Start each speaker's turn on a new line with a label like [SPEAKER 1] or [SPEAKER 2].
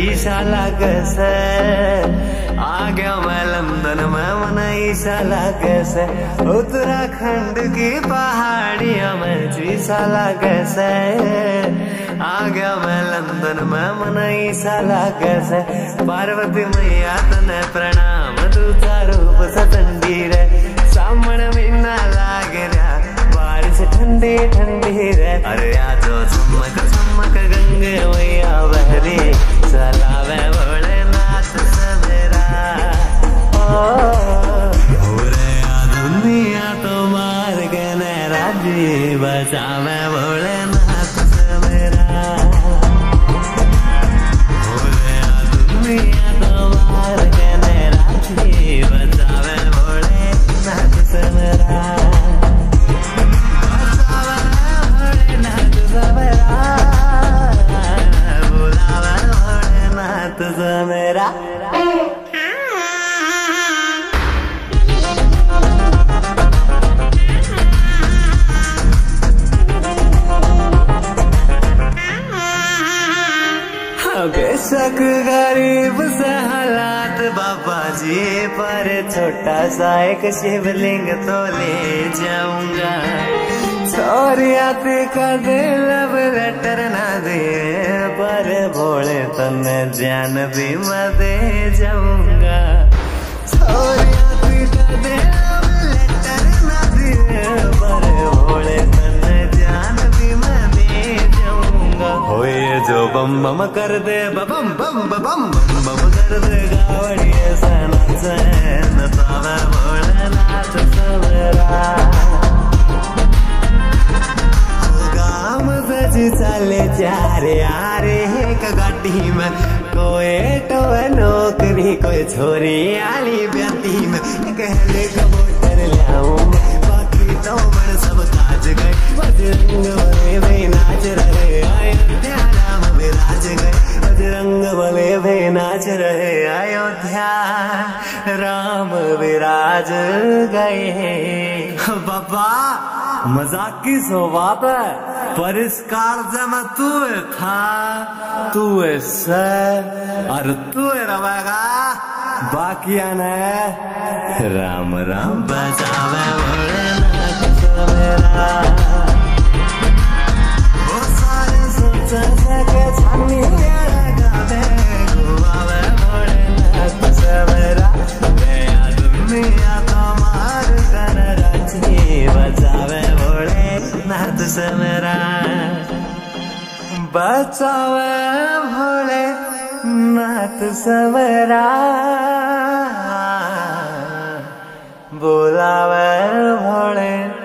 [SPEAKER 1] शीशा कैसे आ गया मैं लंदन में मन ईसा कैसे उत्तराखंड की पहाड़ियों में शीशा कैसे आ गया मैं लंदन में मन ईसा कैसे पार्वती मैया तने प्रणाम दूजा रूप सतंडी रे सामने मीना लाग रहा बारिश ठंडी ठंडी रे अरे आ जो चमक चमक गंगे मैया बहरी सलावे भोलेनाथ सवेरा रे आ दुनिया तो मार के नैरा जी बचावे भोलेनाथ सवेरा रे आ दुनिया तो मार के नैरा जी बचावे भोलेनाथ सवेरा मेरा बेशक गरीब से हालात बाबा जी पर छोटा सा एक शिवलिंग तो ले जाऊंगा छोरिया का दिल अब लेटर ना दे पर भोले तने जान भी मैं दे जाऊंगा छोरिया का दिल अब लेटर ना दे पर भोले तने जान भी मैं दे जाऊंगा हो ये जो बम बम कर दे बम बम बम बम कर दे गावड़िए सन सैन तावे भोलेनाथ सवेरा चले चारे यारे एक गाड़ी में कोई तो नौकरी कोई छोरी आली ब्याती में कहले कबूतर लाऊं बाकी तो बड़ सब काज गए बजरंग बले वे नाच रहे अयोध्या राम विराज गए बजरंग बले वे नाच रहे अयोध्या राम विराज गए बाबा मजाक की सो बात है पर इस कार्य में तू था तू से और तू रहेगा बाकी ने राम राम बचावे भोलेनाथ सवेरा वो सारे सोच सके छानी गावे गुआवे भोलेनाथ सवेरा गया दुनिया तो मार कर रची बचावे भोलेनाथ सवेरा बचावे भोलेनाथ सवेरा बुलावे भोले